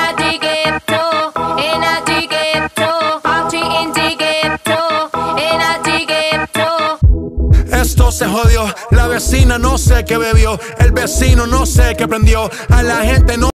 Esto se jodió, la vecina no sé qué bebió, el vecino no sé qué prendió, a la gente no